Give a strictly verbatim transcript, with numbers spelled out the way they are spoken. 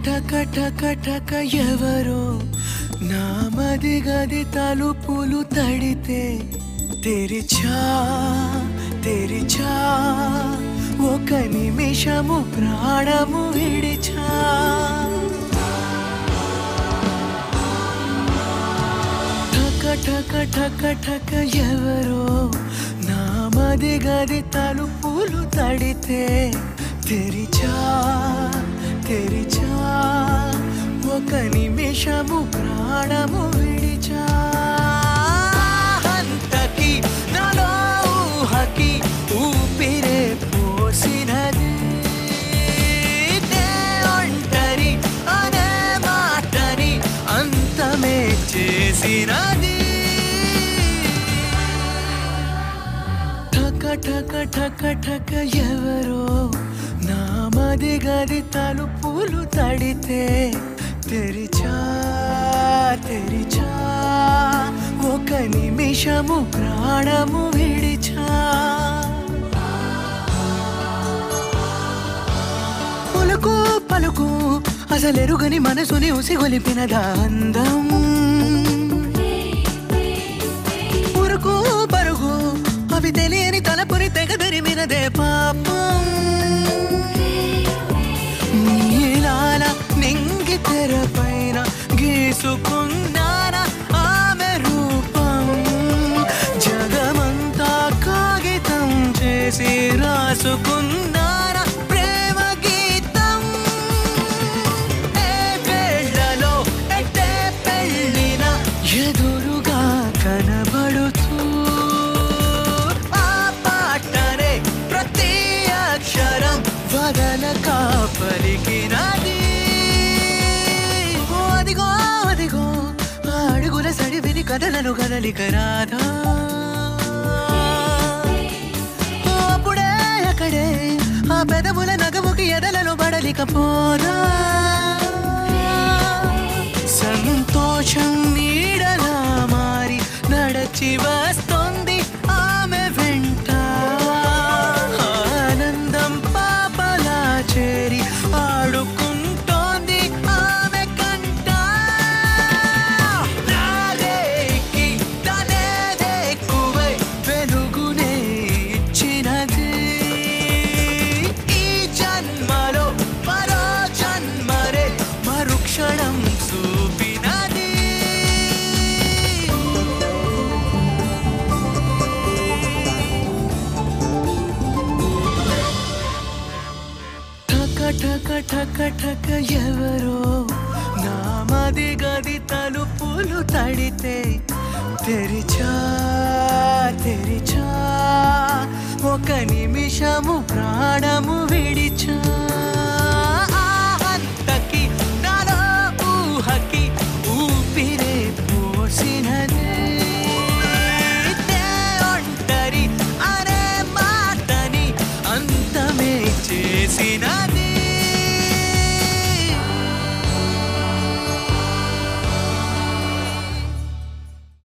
ठक ठक ठक ఎవరో నా మది గది తలుపులు తడితే తెరిచా తెరిచా ఒక నిమిషము ప్రాణము విడిచా ठक ठक ठक ठक ఎవరో నా మది గది తలుపులు తడితే తెరిచా తెరిచా ఒక నిమిషము ప్రాణము విడిచా అంతకి నాలో ఊహకి ఊపిరే పోసినది నే ఒంటరి అనే మాటని అంతమే చేసినది ठक ठक ठक ठक ఎవరో నా మది గది తలుపులు తడితే తెరిచా తెరిచా ఒక నిమిషము ప్రాణము విడిచా పలుకు పలుకు అసలెరుగని మనసుని ఉసిగొలిపినదా అందం ఉరుకు పరుగు అవి తెలియని తలపురి తెగదరిమినదే పాపం నీలాల నింగి తెరపైన గీసుకున్నానా ఆమె రూపం జగమంతా కాగితం చేసి రాసుకున్నానా ప్రేమ గీతం ఏ వేళలో ఎట్టే పెళ్ళిన ఎదురుగా కనబడుతూ వదలక పలికినది అదిగో అదిగో అడుగుల సడివిని కదలను కదలిక రాధా అప్పుడే అక్కడే ఆ పెదవుల నగముకి ఎదలను పడలికపోదా సంతోషం నీడలా మారి నడచి వస్తుంది ఆమె వెంట చేరి ఆడుకుంటోంది ఆమె కంట నాదేకి తనేదెక్కువై వెలుగునే ఇచ్చినది ఈ జన్మలో మరో జన్మరే మరుక్షణం చూపినది ठक ठक ठक ఎవరో నా మది గది తలుపులు తడితే తెరిచా తెరిచా ఒక నిమిషము ప్రాణము